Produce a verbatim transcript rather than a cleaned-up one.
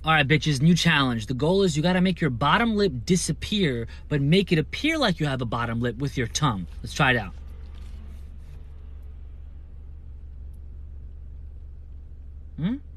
All right, bitches, new challenge. The goal is you gotta make your bottom lip disappear, but make it appear like you have a bottom lip with your tongue. Let's try it out. Hmm?